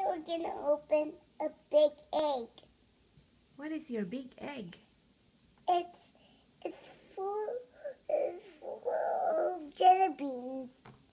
we're gonna open a big egg. What is your big egg? It's full of jelly beans.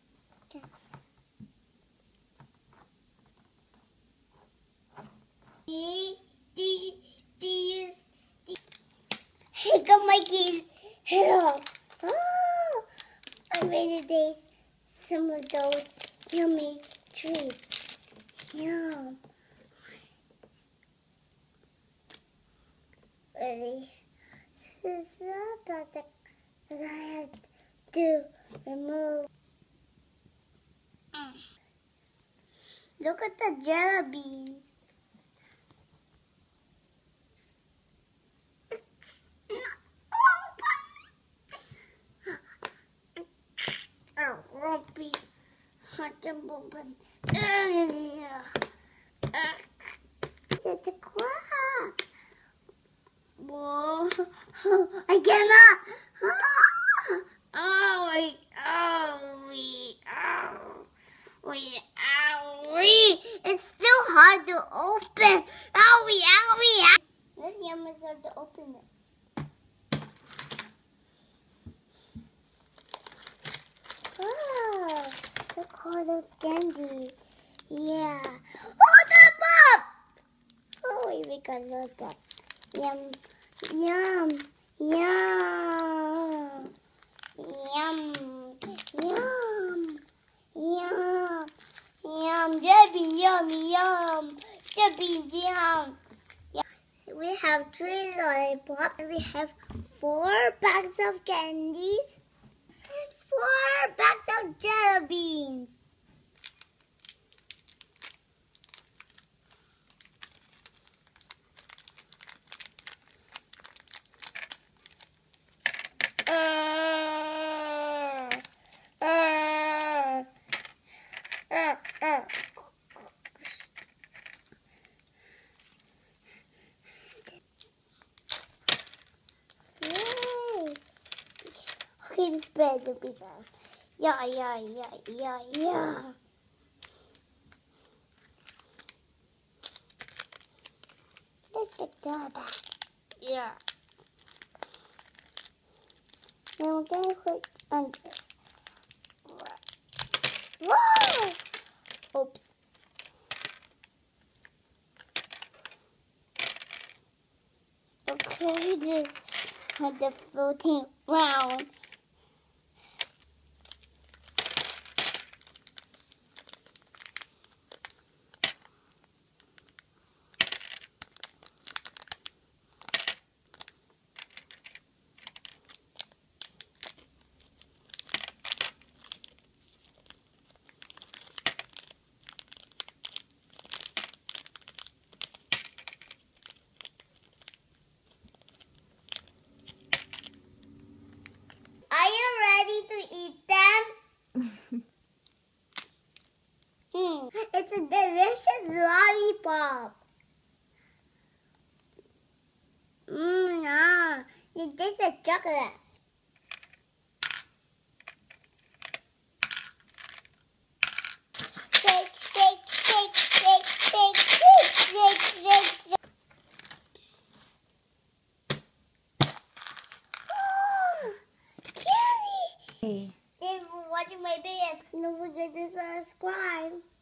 Hey, got my keys. Hello. Oh, I'm ready to taste some of those yummy treats. Yum. Ready? This is the product that I have to remove. Look at the jelly beans. It's not open. It won't be hard to open. It's at the crack. Whoa! I cannot. It's still hard to open. Owie. Then you must have to open it. Oh, look all those candy. Yeah. Hold them up. Oh, we got lollipop. Yum. Yum. Yum. Yum. Yum. Yum. Yum. Jelly, yummy, yum. Jelly, yum. We have 3 lollipops. We have 4 bags of candies and 4 bags of jelly beans. Okay, this bread will be done. Yeah. Let's put that back. Yeah. Now we're going to put on this. Whoa! Oops. Okay, just put the floating around. Are you ready to eat them? It's a delicious lollipop. Yeah. It tastes like chocolate. Shake. Thank you for watching my videos. Don't forget to subscribe.